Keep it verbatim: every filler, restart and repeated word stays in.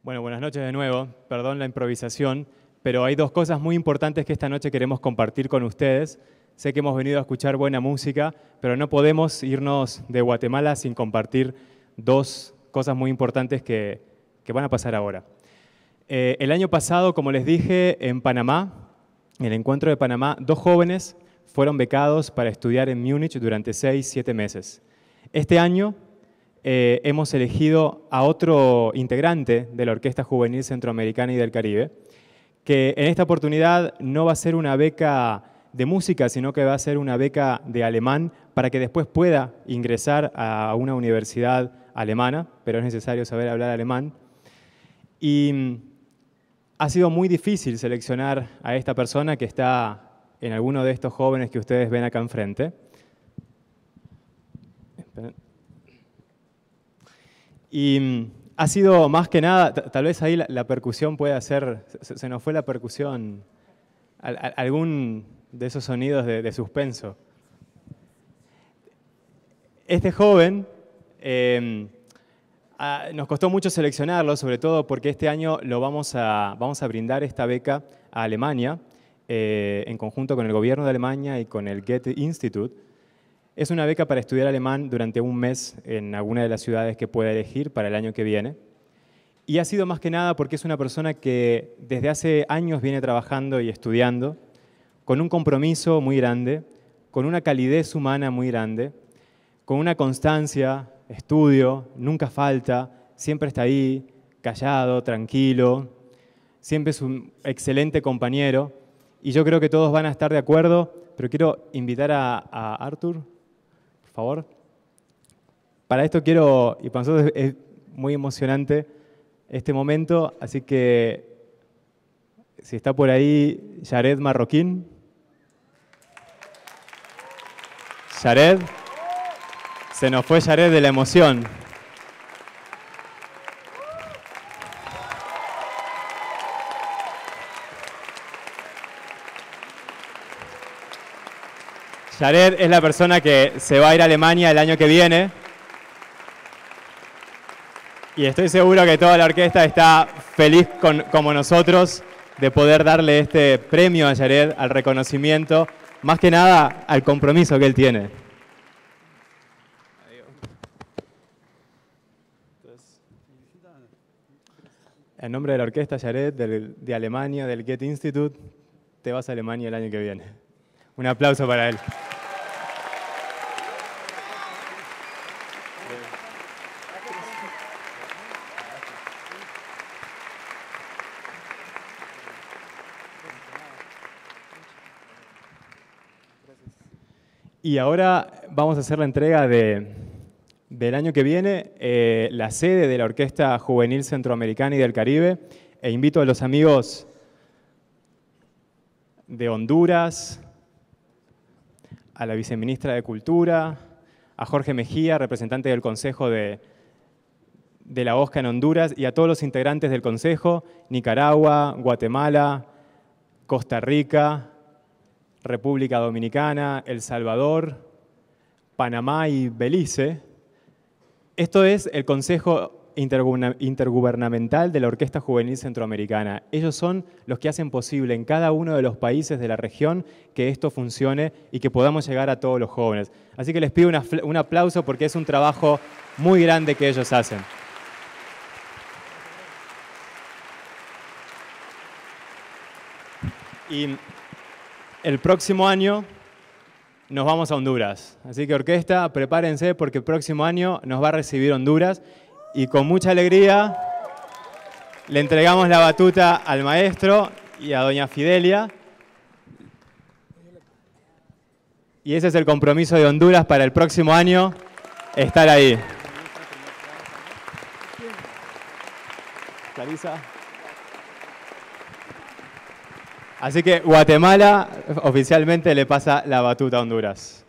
Bueno, buenas noches de nuevo. Perdón la improvisación, pero hay dos cosas muy importantes que esta noche queremos compartir con ustedes. Sé que hemos venido a escuchar buena música, pero no podemos irnos de Guatemala sin compartir dos cosas muy importantes que, que van a pasar ahora. Eh, el año pasado, como les dije, en Panamá, en el encuentro de Panamá, dos jóvenes fueron becados para estudiar en Múnich durante seis, siete meses. Este año eh, hemos elegido a otro integrante de la Orquesta Juvenil Centroamericana y del Caribe, que en esta oportunidad no va a ser una beca de música, sino que va a ser una beca de alemán para que después pueda ingresar a una universidad alemana, pero es necesario saber hablar alemán. Y ha sido muy difícil seleccionar a esta persona que está en alguno de estos jóvenes que ustedes ven acá enfrente. Y ha sido más que nada, tal vez ahí la, la percusión puede hacer, se, se nos fue la percusión, al, a, algún de esos sonidos de, de suspenso. Este joven, eh, a, nos costó mucho seleccionarlo, sobre todo porque este año lo vamos a, vamos a brindar esta beca a Alemania, eh, en conjunto con el gobierno de Alemania y con el Goethe Institute. Es una beca para estudiar alemán durante un mes en alguna de las ciudades que pueda elegir para el año que viene. Y ha sido más que nada porque es una persona que desde hace años viene trabajando y estudiando, con un compromiso muy grande, con una calidez humana muy grande, con una constancia, estudio, nunca falta, siempre está ahí, callado, tranquilo, siempre es un excelente compañero. Y yo creo que todos van a estar de acuerdo, pero quiero invitar a, a Arthur, por favor. Para esto quiero, y para nosotros es muy emocionante este momento, así que si está por ahí Jared Marroquín. Jared, se nos fue Jared de la emoción. Jared es la persona que se va a ir a Alemania el año que viene. Y estoy seguro que toda la orquesta está feliz con, como nosotros de poder darle este premio a Jared, al reconocimiento, más que nada al compromiso que él tiene. En nombre de la orquesta, Jared, del, de Alemania, del Goethe Institute, te vas a Alemania el año que viene. Un aplauso para él. Y ahora vamos a hacer la entrega de, del año que viene, eh, la sede de la Orquesta Juvenil Centroamericana y del Caribe. E invito a los amigos de Honduras, a la viceministra de Cultura, a Jorge Mejía, representante del Consejo de, de la OSCA en Honduras, y a todos los integrantes del Consejo, Nicaragua, Guatemala, Costa Rica, República Dominicana, El Salvador, Panamá y Belice. Esto es el Consejo Intergubernamental de la Orquesta Juvenil Centroamericana. Ellos son los que hacen posible en cada uno de los países de la región que esto funcione y que podamos llegar a todos los jóvenes. Así que les pido una, un aplauso porque es un trabajo muy grande que ellos hacen. Y el próximo año nos vamos a Honduras. Así que orquesta, prepárense porque el próximo año nos va a recibir Honduras. Y con mucha alegría le entregamos la batuta al maestro y a doña Fidelia. Y ese es el compromiso de Honduras para el próximo año, estar ahí. Clarisa. Así que Guatemala oficialmente le pasa la batuta a Honduras.